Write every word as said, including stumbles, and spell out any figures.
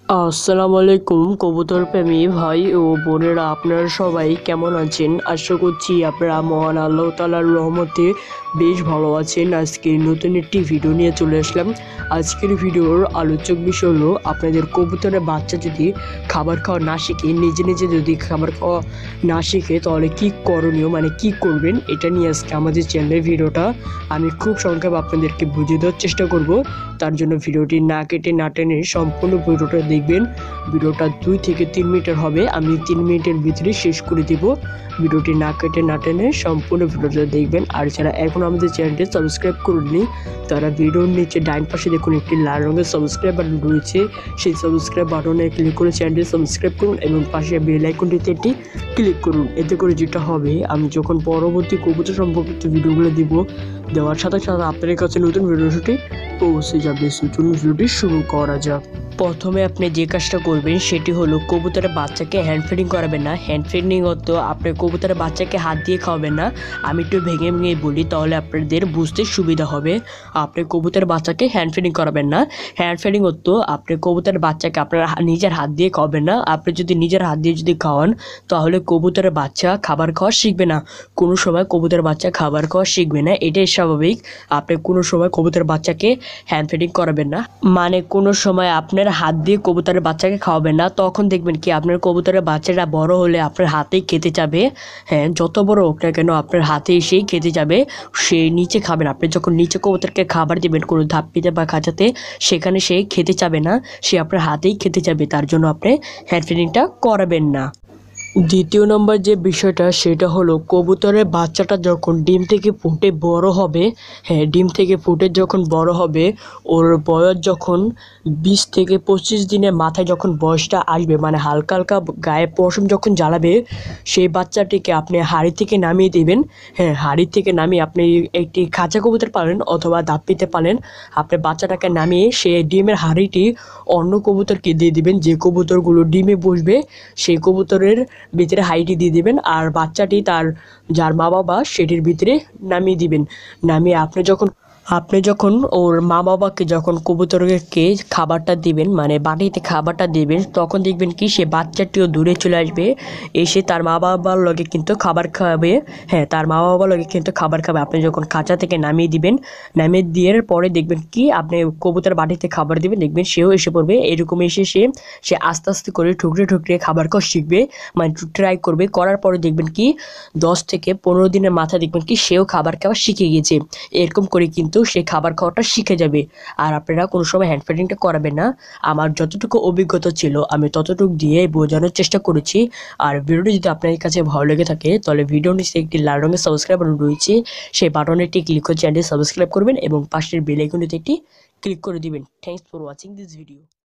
আসসালামু আলাইকুম কবুতর প্রেমী ভাই ও বোনেরা, আপনারা সবাই কেমন আছেন? আশা করছি আপনারা মহান আল্লাহ তাআলার রহমতে বেশ ভালো আছেন। আজকে নতুন একটি ভিডিও নিয়ে চলে আসলাম। আজকের ভিডিওর আলোচক বিষয় হলো, আপনাদের কবুতরের বাচ্চা যদি খাবার খাওয়া না শিখে, নিজে নিজে যদি খাবার খাওয়া না শিখে, তাহলে কি করণীয়, মানে কি করবেন, এটা নিয়ে আজকে আমাদের চ্যানেলের ভিডিওটা আমি খুব সংক্ষেপে আপনাদেরকে বুঝিয়ে দেওয়ার চেষ্টা করব। তার জন্য ভিডিওটি না কেটে না টেনে সম্পূর্ণ ভিডিওটা দেখবেন। ভিডিওটা দুই থেকে তিন মিনিটের হবে, আমি তিন মিনিটের ভিতরে শেষ করে দিব। ভিডিওটি না কেটে না টেনে সম্পূর্ণ ভিডিওটা দেখবেন। আর যারা এখন আমাদের চ্যানেলটি সাবস্ক্রাইব করেননি, তারা ভিডিওর নিচে ডাইন পাশে দেখুন একটি লাল রঙের সাবস্ক্রাইব বাটন রয়েছে। সেই সাবস্ক্রাইব বাটনে ক্লিক করে চ্যানেলটি সাবস্ক্রাইব করুন এবং পাশে বেল আইকনটিতে একটি ক্লিক করুন। এতে করে যেটা হবে, আমি যখন পরবর্তী কবুতর সম্পর্কিত ভিডিওগুলো দিব, দেওয়ার সাথে সাথে আপনাদের কাছে নতুন ভিডিওটি পৌঁছে যাবে। চলুন ভিডিওটি শুরু করা যাক। প্রথমে আপনি যে কাজটা করবেন সেটি হলো, কবুতরের বাচ্চাকে হ্যান্ড ফিডিং করাবেন না। হ্যান্ড ফিডিং অর্থ আপনি কবুতরের বাচ্চাকে হাত দিয়ে খাওয়াবেন না। আমি একটু ভেঙে ভেঙে বলি, তাহলে আপনাদের বুঝতে সুবিধা হবে। আপনি কবুতরের বাচ্চাকে হ্যান্ড ফিডিং করাবেন না। হ্যান্ড ফিডিং অর্থ আপনি কবুতরের বাচ্চাকে আপনার নিজের হাত দিয়ে খাওয়াবেন না। আপনি যদি নিজের হাত দিয়ে যদি খাওয়ান, তাহলে কবুতরের বাচ্চা খাবার খাওয়া শিখবে না। কোনো সময় কবুতরের বাচ্চা খাবার খাওয়া শিখবে না, এটাই স্বাভাবিক। আপনি কোনো সময় কবুতরের বাচ্চাকে হ্যান্ড ফিডিং করাবেন না, মানে কোনো সময় আপনার হাত দিয়ে কবুতরের বাচ্চাকে খাওয়াবেন না। তখন দেখবেন কি, আপনার কবুতরের বাচ্চাটা বড় হলে আপনার হাতেই খেতে যাবে। হ্যাঁ, যত বড় হোক না কেন, আপনার হাতে এসেই খেতে যাবে। সে নিচে খাবেন। আপনি যখন নিচে কবুতরকে খাবার দেবেন কোনো ধাপ্পিতে বা খাঁচাতে, সেখানে সে খেতে যাবে না, সে আপনার হাতেই খেতে যাবে। তার জন্য আপনি হ্যান্ড ফিডিংটা করাবেন না। দ্বিতীয় নম্বর যে বিষয়টা, সেটা হলো, কবুতরের বাচ্চাটা যখন ডিম থেকে ফুটে বড় হবে, হ্যাঁ ডিম থেকে ফুটে যখন বড় হবে, ওর বয়স যখন বিশ থেকে পঁচিশ দিনের মাথায় যখন বয়সটা আসবে, মানে হালকা হালকা গায়ে পশম যখন জ্বালাবে, সেই বাচ্চাটিকে আপনি হাঁড়ি থেকে নামিয়ে দেবেন। হ্যাঁ, হাঁড়ি থেকে নামিয়ে আপনি একটি খাঁচা কবুতর পালেন অথবা ধাপ্পিতে পালেন, আপনি বাচ্চাটাকে নামিয়ে সেই ডিমের হাঁড়িটি অন্য কবুতরকে দিয়ে দিবেন। যে কবুতরগুলো ডিমে বসবে, সেই কবুতরের ভিতরে হাইটি দিয়ে দিবেন, আর বাচ্চাটি তার যার মা বাবা সেটির ভিতরে নামিয়ে দিবেন। নামিয়ে আপনি যখন আপনি যখন ওর মা বাবাকে যখন কবুতরকে খাবারটা দিবেন, মানে বাটিতে খাবারটা দিবেন, তখন দেখবেন কি, সে বাচ্চাটিও দূরে চলে আসবে, এসে তার মা বাবার লগে কিন্তু খাবার খাবে। হ্যাঁ, তার মা বাবার লগে কিন্তু খাবার খাবে। আপনি যখন খাঁচা থেকে নামিয়ে দিবেন, নামিয়ে দেওয়ার পরে দেখবেন কি, আপনি কবুতর বাটিতে খাবার দিবেন, দেখবেন সেও এসে পড়বে। এরকম এসে সে সে আস্তে আস্তে করে ঠুকরে ঠুকরে খাবার খাওয়া শিখবে, মানে ট্রাই করবে। করার পরে দেখবেন কি, দশ থেকে পনেরো দিনের মাথায় দেখবেন কি, সেও খাবার খাওয়া শিখে গেছে। এরকম করে কিন্তু সে খাবার খাওয়াটা শিখে যাবে। আর আপনারা কোনো সময় হ্যান্ড ফিডিংটা করাবেন না। আমার যতটুকু অভিজ্ঞতা ছিল, আমি ততটুকু দিয়ে বোঝানোর চেষ্টা করেছি। আর ভিডিওটি যদি আপনার কাছে ভালো লেগে থাকে, তাহলে ভিডিওর নিচে একটি লাল রঙের সাবস্ক্রাইব বাটন রয়েছে, সেই বাটনে একটি ক্লিক করে চ্যানেলটি সাবস্ক্রাইব করবেন এবং পাশের বেল আইকনটিতে একটি ক্লিক করে দিবেন। Thanks for watching this video.